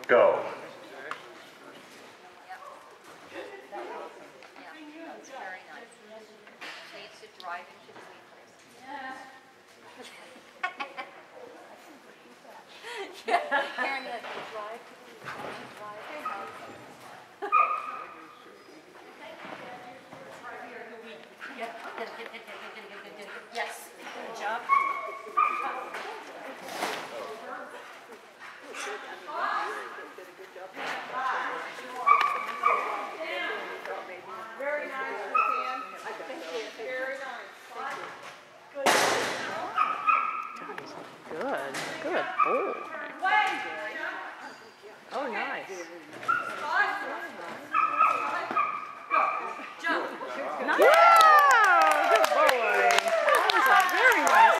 Go. It's very nice. She used to drive into the weekends. Yeah. Karen had to drive to the weekends. Drive.